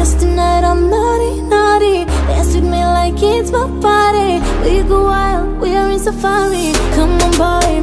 Cause tonight I'm naughty, naughty. Dance with me like it's my party. We go wild, we are in safari. Come on boy,